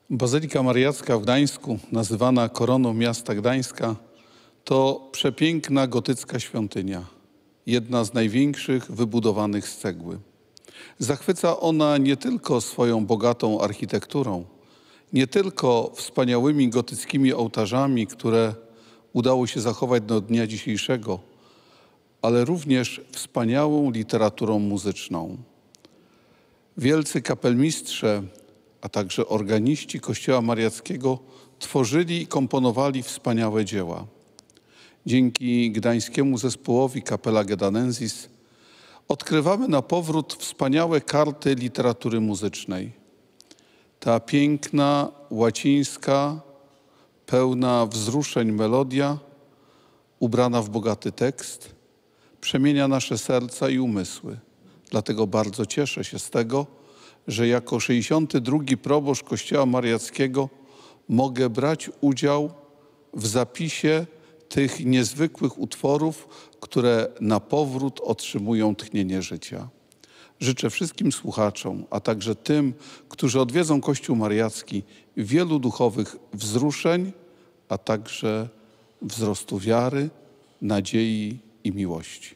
Bazylika Mariacka w Gdańsku, nazywana koroną miasta Gdańska, to przepiękna gotycka świątynia, jedna z największych wybudowanych z cegły. Zachwyca ona nie tylko swoją bogatą architekturą, nie tylko wspaniałymi gotyckimi ołtarzami, które udało się zachować do dnia dzisiejszego, ale również wspaniałą literaturą muzyczną. Wielcy kapelmistrze, a także organiści Kościoła Mariackiego tworzyli i komponowali wspaniałe dzieła. Dzięki gdańskiemu zespołowi Capella Gedanensis odkrywamy na powrót wspaniałe karty literatury muzycznej. Ta piękna, łacińska, pełna wzruszeń melodia, ubrana w bogaty tekst, przemienia nasze serca i umysły. Dlatego bardzo cieszę się z tego, że jako 62. proboszcz Kościoła Mariackiego mogę brać udział w zapisie tych niezwykłych utworów, które na powrót otrzymują tchnienie życia. Życzę wszystkim słuchaczom, a także tym, którzy odwiedzą Kościół Mariacki, wielu duchowych wzruszeń, a także wzrostu wiary, nadziei i miłości.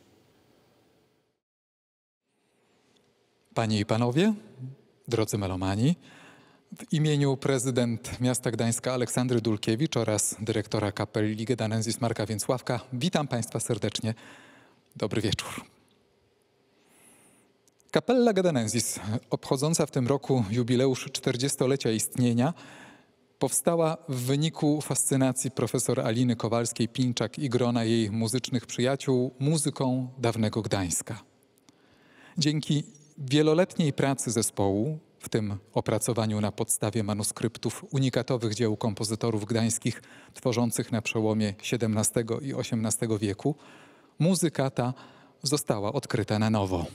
Panie i panowie, drodzy melomani, w imieniu prezydent miasta Gdańska Aleksandry Dulkiewicz oraz dyrektora Capelli Gedanensis Marka Więcławka witam państwa serdecznie. Dobry wieczór. Capella Gedanensis, obchodząca w tym roku jubileusz 40-lecia istnienia, powstała w wyniku fascynacji profesor Aliny Kowalskiej-Pinczak i grona jej muzycznych przyjaciół muzyką dawnego Gdańska. Dzięki wieloletniej pracy zespołu, w tym opracowaniu na podstawie manuskryptów unikatowych dzieł kompozytorów gdańskich tworzących na przełomie XVII i XVIII wieku, muzyka ta została odkryta na nowo.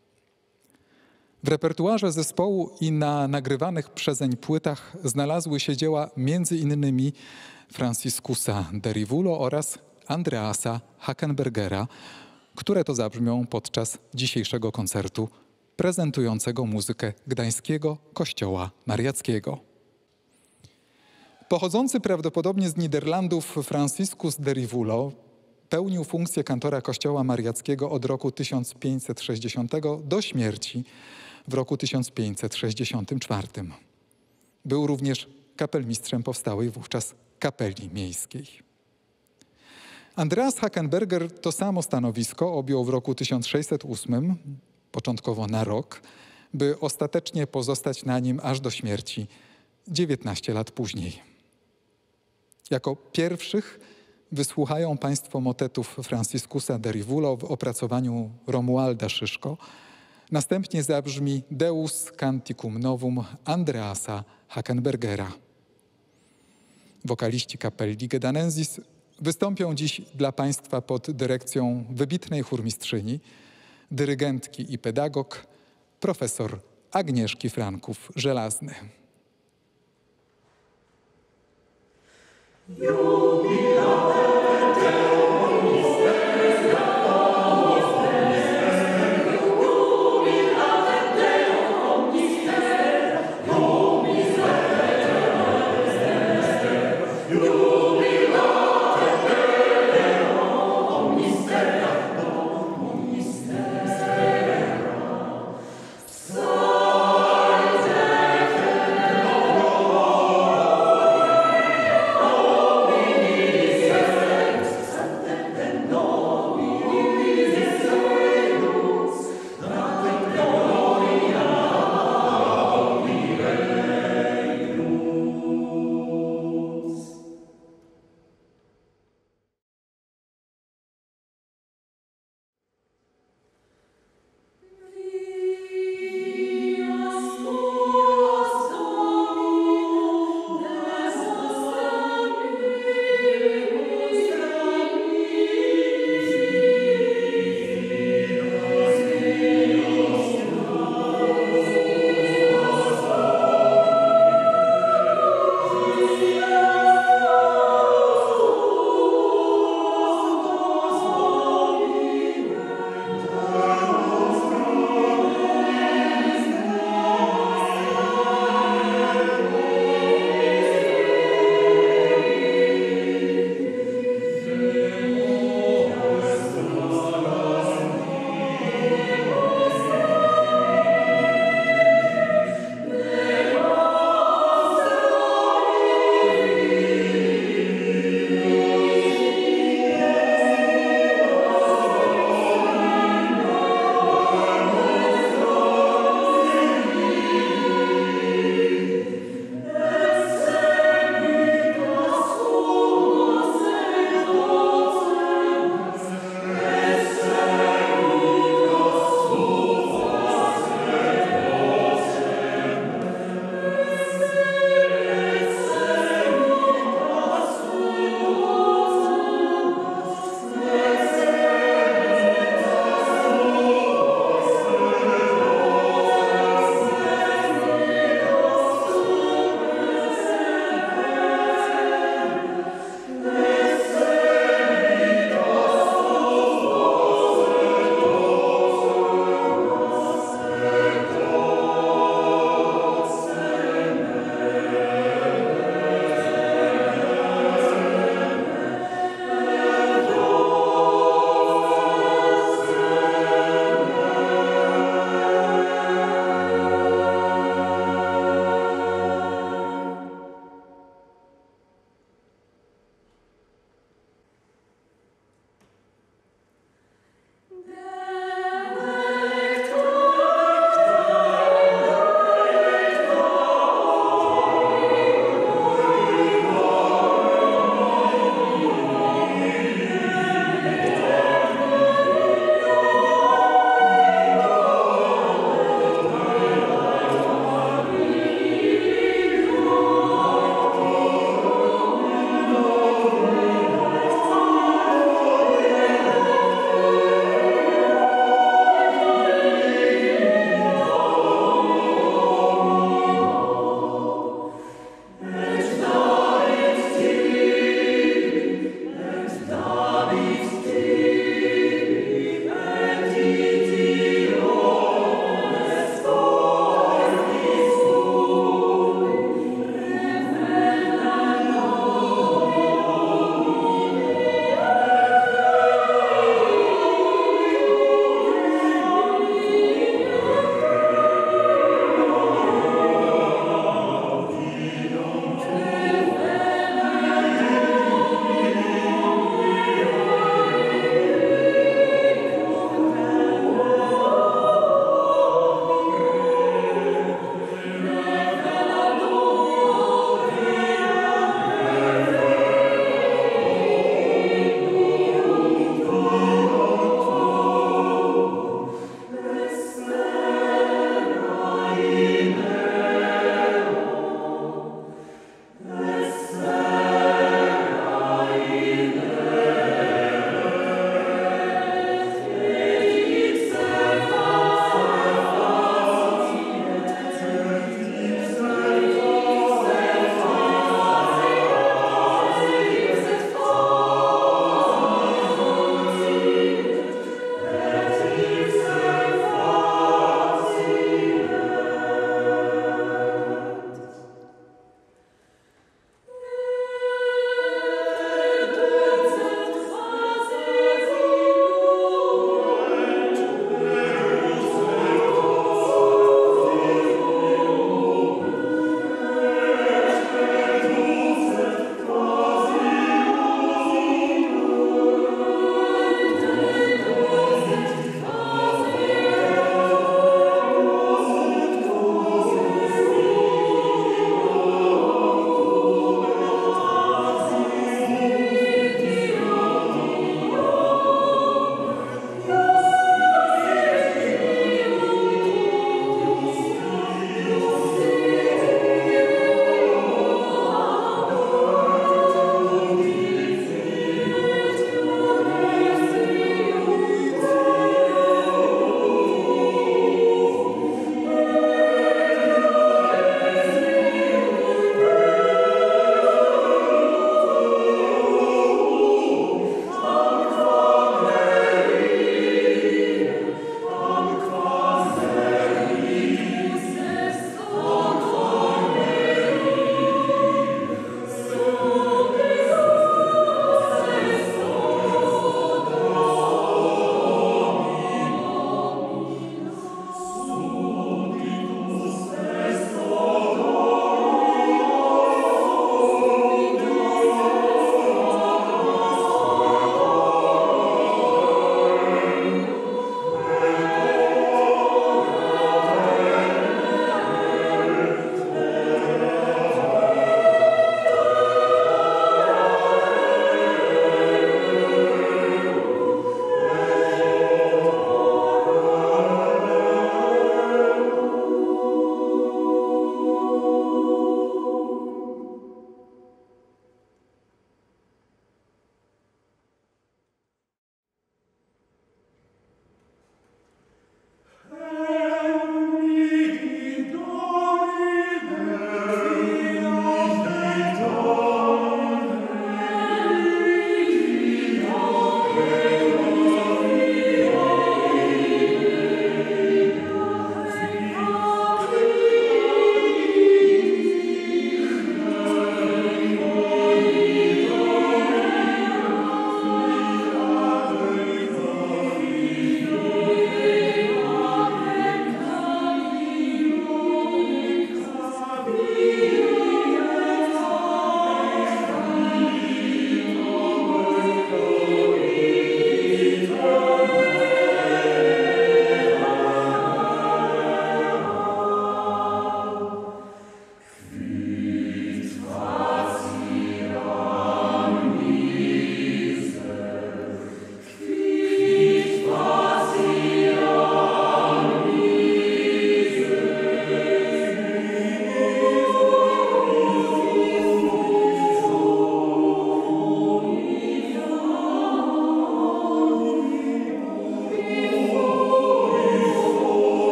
W repertuarze zespołu i na nagrywanych przezeń płytach znalazły się dzieła m.in. Franciscusa de Rivulo oraz Andreasa Hackenbergera, które to zabrzmią podczas dzisiejszego koncertu prezentującego muzykę Gdańskiego Kościoła Mariackiego. Pochodzący prawdopodobnie z Niderlandów Franciscus de Rivulo pełnił funkcję kantora Kościoła Mariackiego od roku 1560 do śmierci w roku 1564. Był również kapelmistrzem powstałej wówczas kapeli miejskiej. Andreas Hackenberger to samo stanowisko objął w roku 1608, początkowo na rok, by ostatecznie pozostać na nim aż do śmierci 19 lat później. Jako pierwszych wysłuchają państwo motetów Franciscusa de Rivulo w opracowaniu Romualda Szyszko. Następnie zabrzmi Deus Canticum Novum Andreasa Hackenbergera. Wokaliści Capelli Gedanensis wystąpią dziś dla państwa pod dyrekcją wybitnej chórmistrzyni, dyrygentki i pedagog, profesor Agnieszki Franków-Żelazny.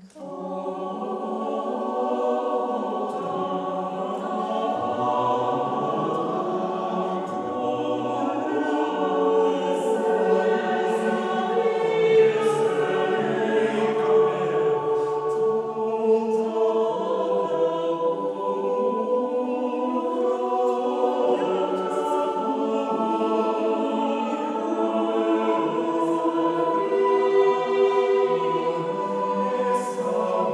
Amen.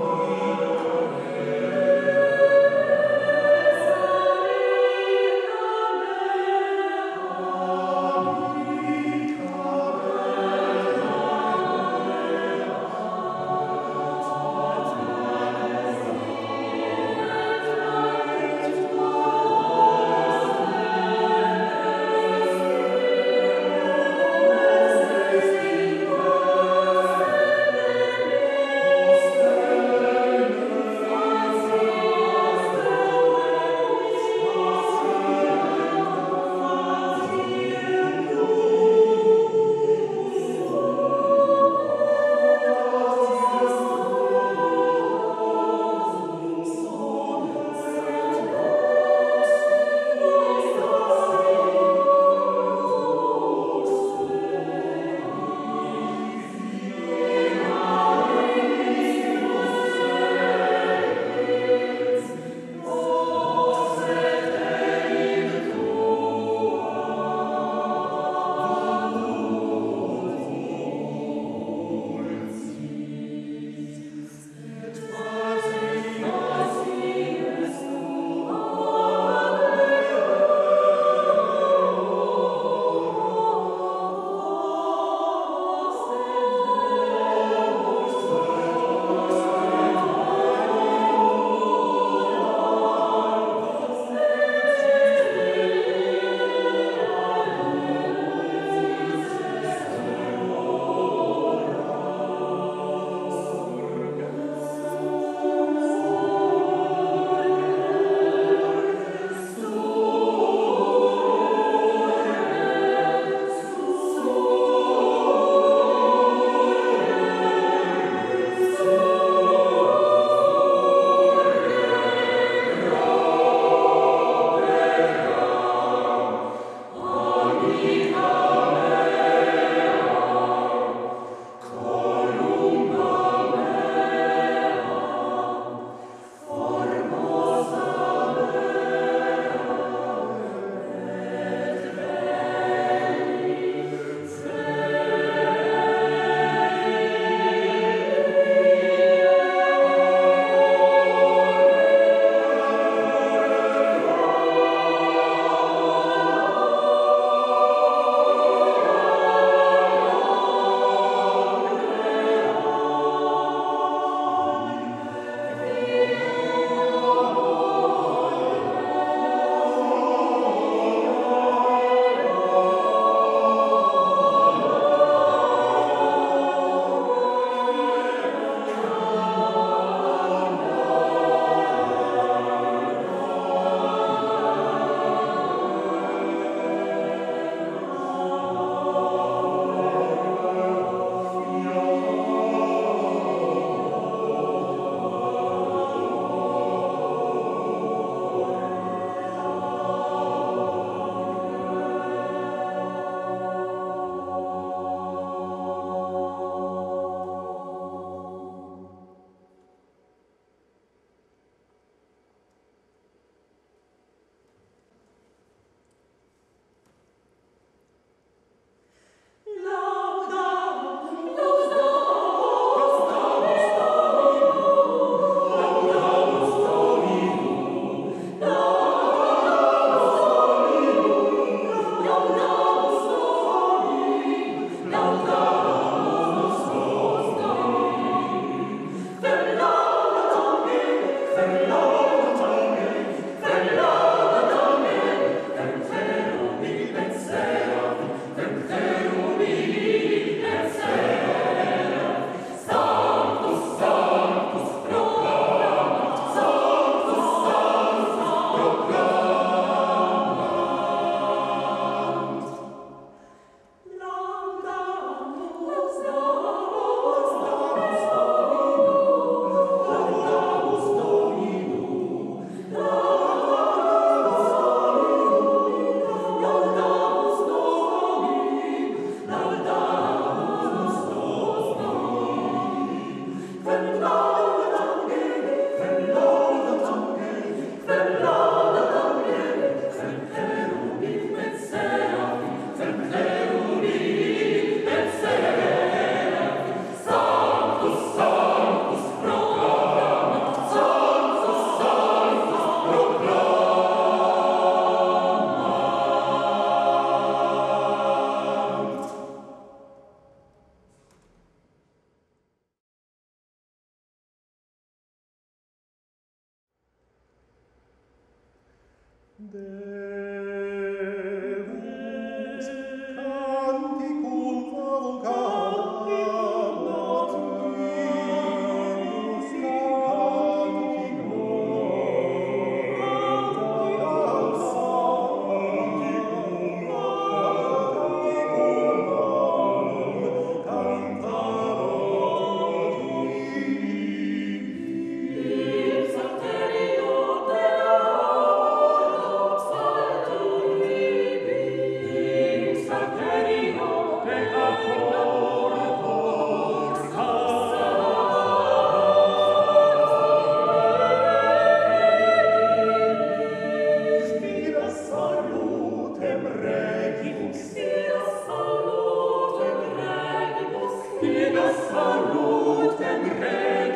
Salutem Regibus,